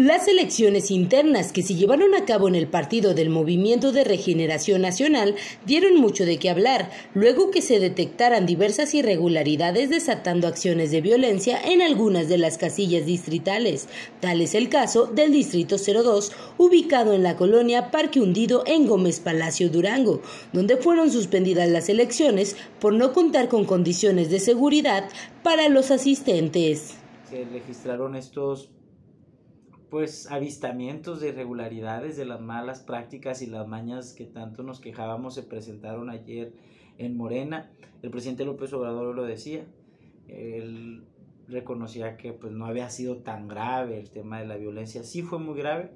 Las elecciones internas que se llevaron a cabo en el partido del Movimiento de Regeneración Nacional dieron mucho de qué hablar, luego que se detectaran diversas irregularidades desatando acciones de violencia en algunas de las casillas distritales. Tal es el caso del Distrito 02, ubicado en la colonia Parque Hundido en Gómez Palacio, Durango, donde fueron suspendidas las elecciones por no contar con condiciones de seguridad para los asistentes. Se registraron estos avistamientos de irregularidades, de las malas prácticas y las mañas que tanto nos quejábamos, se presentaron ayer en Morena. El presidente López Obrador lo decía, él reconocía que no había sido tan grave el tema de la violencia. Sí fue muy grave,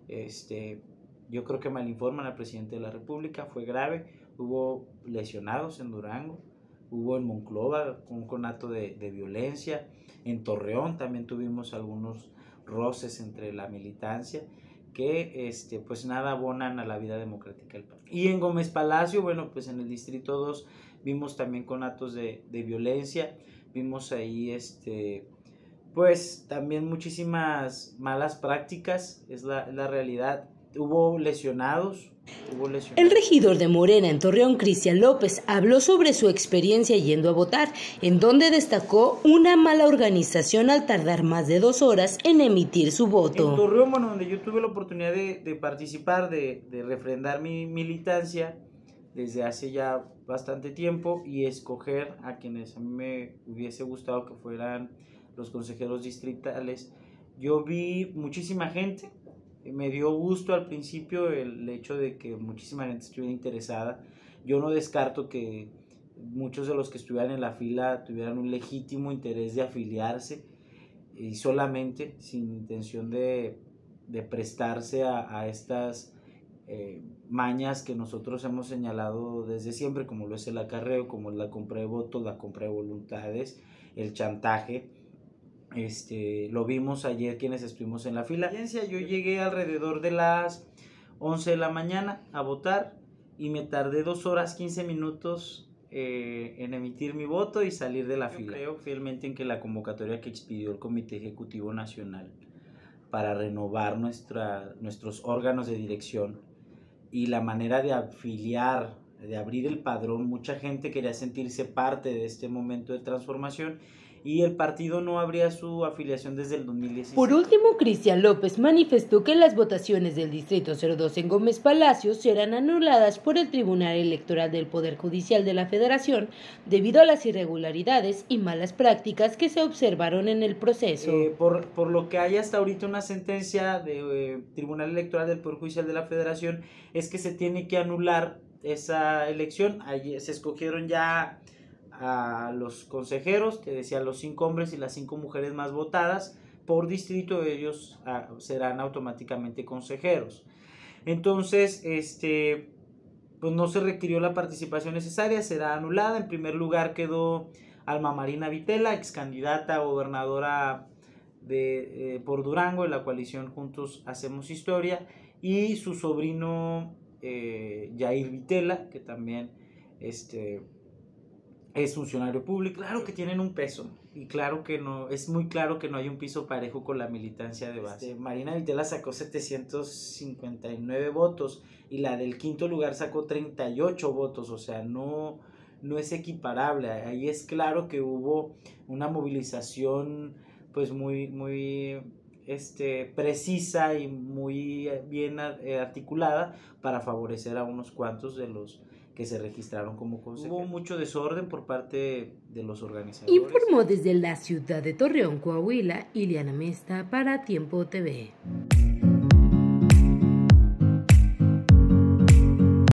yo creo que malinforman al presidente de la República, fue grave, hubo lesionados en Durango, hubo en Monclova un conato de violencia, en Torreón también tuvimos algunos roces entre la militancia que nada abonan a la vida democrática del país. Y en Gómez Palacio, en el Distrito 2 vimos también conatos de violencia, vimos ahí también muchísimas malas prácticas, es la realidad. Hubo lesionados. El regidor de Morena en Torreón, Cristian López, habló sobre su experiencia yendo a votar, en donde destacó una mala organización al tardar más de 2 horas en emitir su voto. En Torreón, donde yo tuve la oportunidad de participar, de refrendar mi militancia desde hace ya bastante tiempo y escoger a quienes a mí me hubiese gustado que fueran los consejeros distritales, yo vi muchísima gente. Me dio gusto al principio el hecho de que muchísima gente estuviera interesada. Yo no descarto que muchos de los que estuvieran en la fila tuvieran un legítimo interés de afiliarse y solamente sin intención de prestarse a estas mañas que nosotros hemos señalado desde siempre, como lo es el acarreo, como es la compra de votos, la compra de voluntades, el chantaje. Lo vimos ayer quienes estuvimos en la fila. Yo llegué alrededor de las 11 de la mañana a votar y me tardé 2 horas 15 minutos en emitir mi voto y salir de la fila. Creo fielmente en que la convocatoria que expidió el Comité Ejecutivo Nacional para renovar nuestros órganos de dirección y la manera de afiliar, de abrir el padrón, mucha gente quería sentirse parte de este momento de transformación y el partido no abría su afiliación desde el 2016. Por último, Cristian López manifestó que las votaciones del Distrito 02 en Gómez Palacio serán anuladas por el Tribunal Electoral del Poder Judicial de la Federación debido a las irregularidades y malas prácticas que se observaron en el proceso. Por lo que hay hasta ahorita una sentencia del Tribunal Electoral del Poder Judicial de la Federación es que se tiene que anular esa elección. Allí se escogieron ya a los consejeros, que decía los 5 hombres y las 5 mujeres más votadas por distrito, ellos serán automáticamente consejeros. Entonces, no se requirió la participación necesaria, será anulada. En primer lugar quedó Alma Marina Vitela, ex candidata a gobernadora por Durango en la coalición Juntos Hacemos Historia, y su sobrino Yair Vitela, que también es funcionario público. Claro que tienen un peso y claro que no, es muy claro que no hay un piso parejo con la militancia de base. Marina Vitela sacó 759 votos y la del quinto lugar sacó 38 votos, o sea, no es equiparable. Ahí es claro que hubo una movilización muy precisa y muy bien articulada para favorecer a unos cuantos de los que se registraron como consejeros. Hubo mucho desorden por parte de los organizadores. Informó desde la ciudad de Torreón, Coahuila, Ileana Mesta para Tiempo TV.